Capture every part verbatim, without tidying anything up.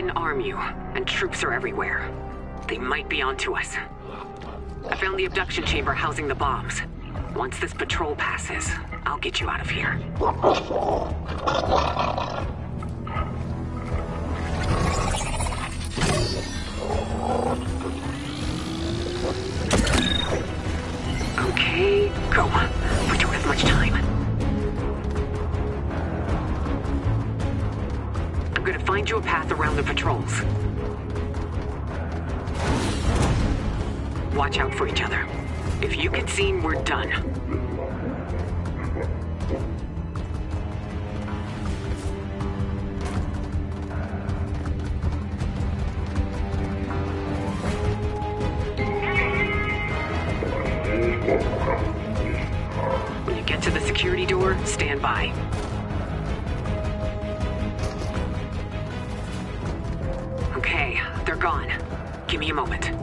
didn't arm you, and troops are everywhere. They might be onto us. I found the abduction chamber housing the bombs. Once this patrol passes, I'll get you out of here. Okay, go. We don't have much time. I'm gonna find you a path around the patrols. Watch out for each other. If you get seen, we're done. When you get to the security door, stand by. Okay, they're gone. Give me a moment.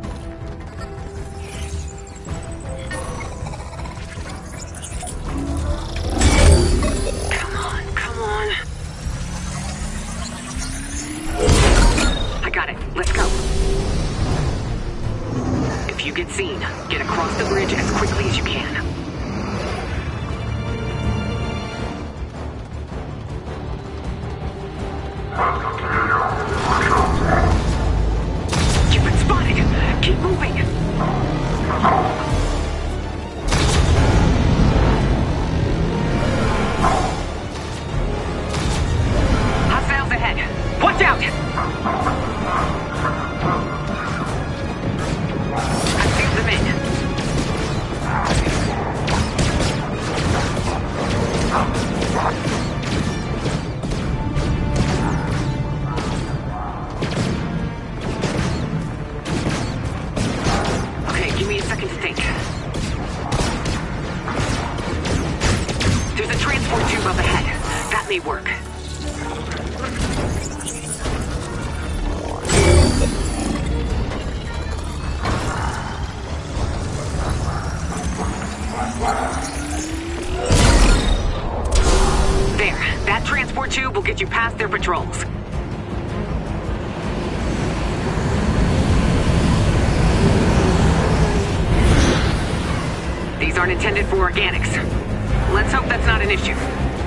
Let's go. If you get seen, get across the bridge as quickly as you can. You've been spotted. Keep moving. Hostiles ahead. Watch out! Okay, give me a second to think. There's a transport tube up ahead. That may work. There, that transport tube will get you past their patrols. These aren't intended for organics. Let's hope that's not an issue.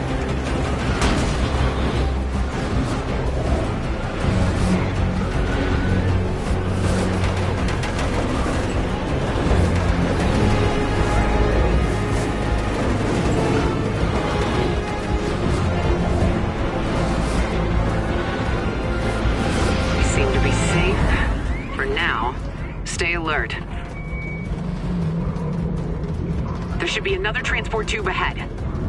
Stay alert. There should be another transport tube ahead.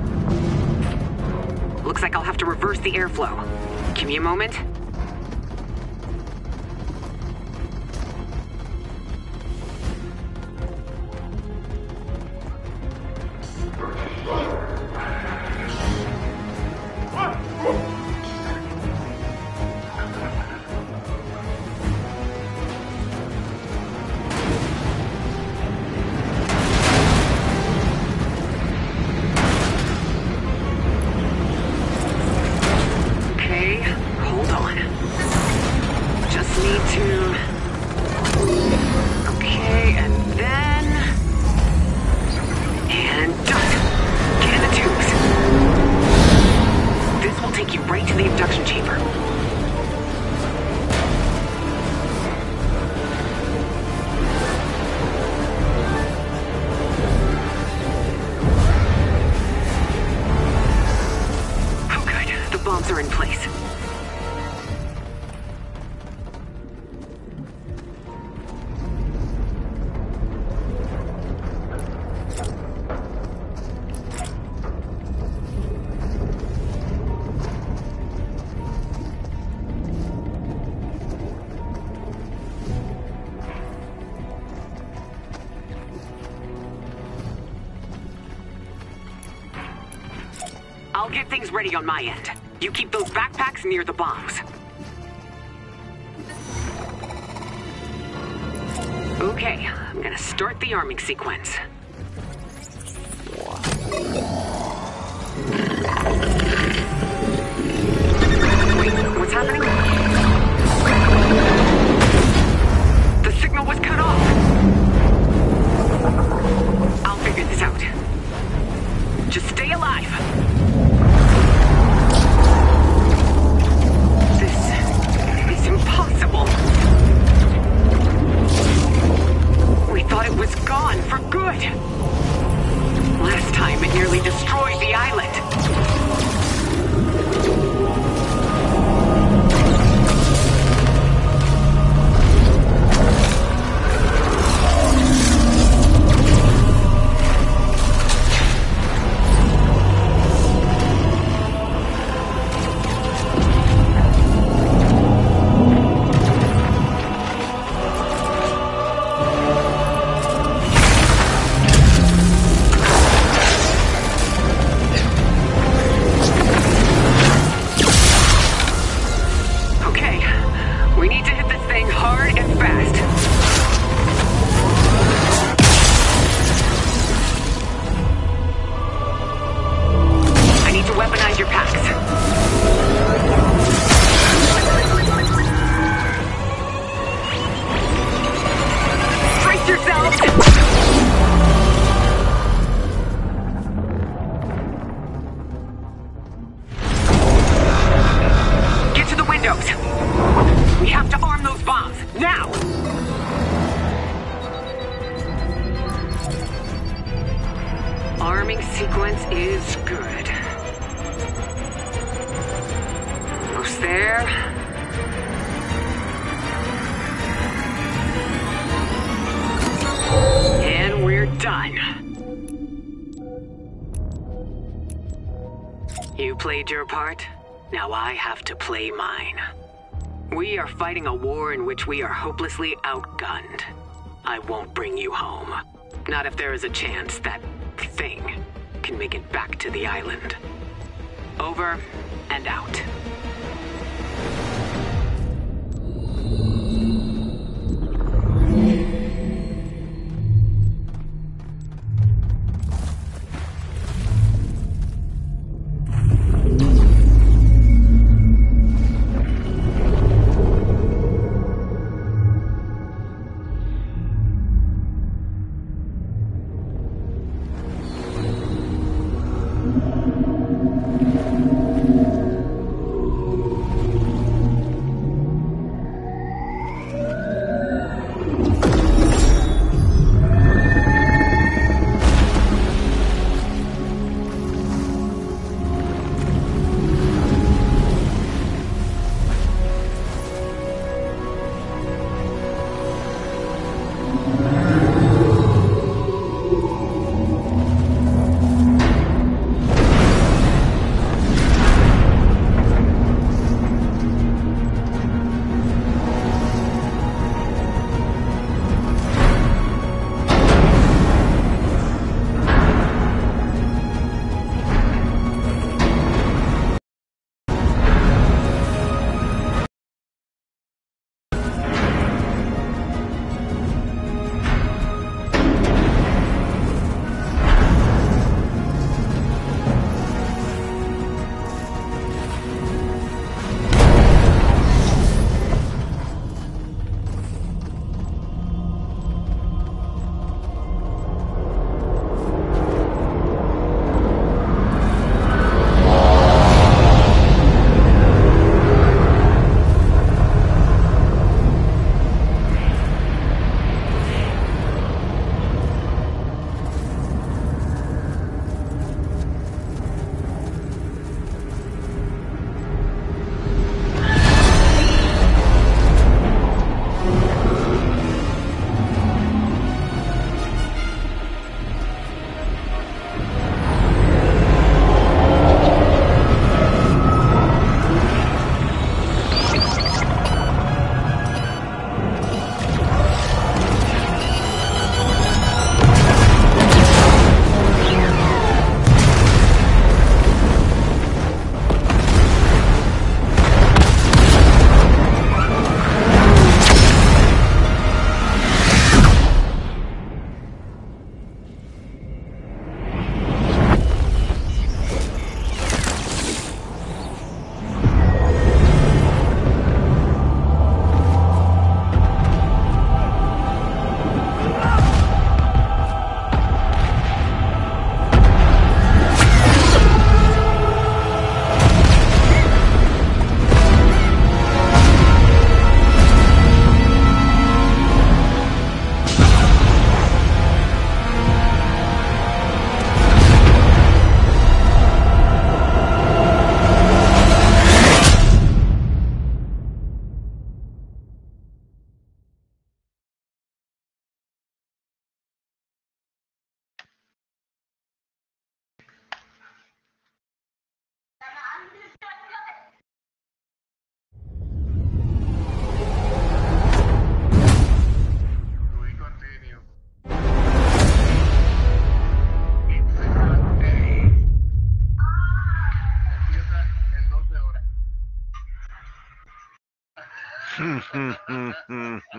Looks like I'll have to reverse the airflow. Give me a moment. Are in place. I'll get things ready on my end. You keep those backpacks near the bombs. Okay, I'm gonna start the arming sequence. Wait, what's happening? that nearly destroyed the island. Sequence is good. Almost there. And we're done. You played your part. Now I have to play mine. We are fighting a war in which we are hopelessly outgunned. I won't bring you home. Not if there is a chance that thing can make it back to the island. Over and out.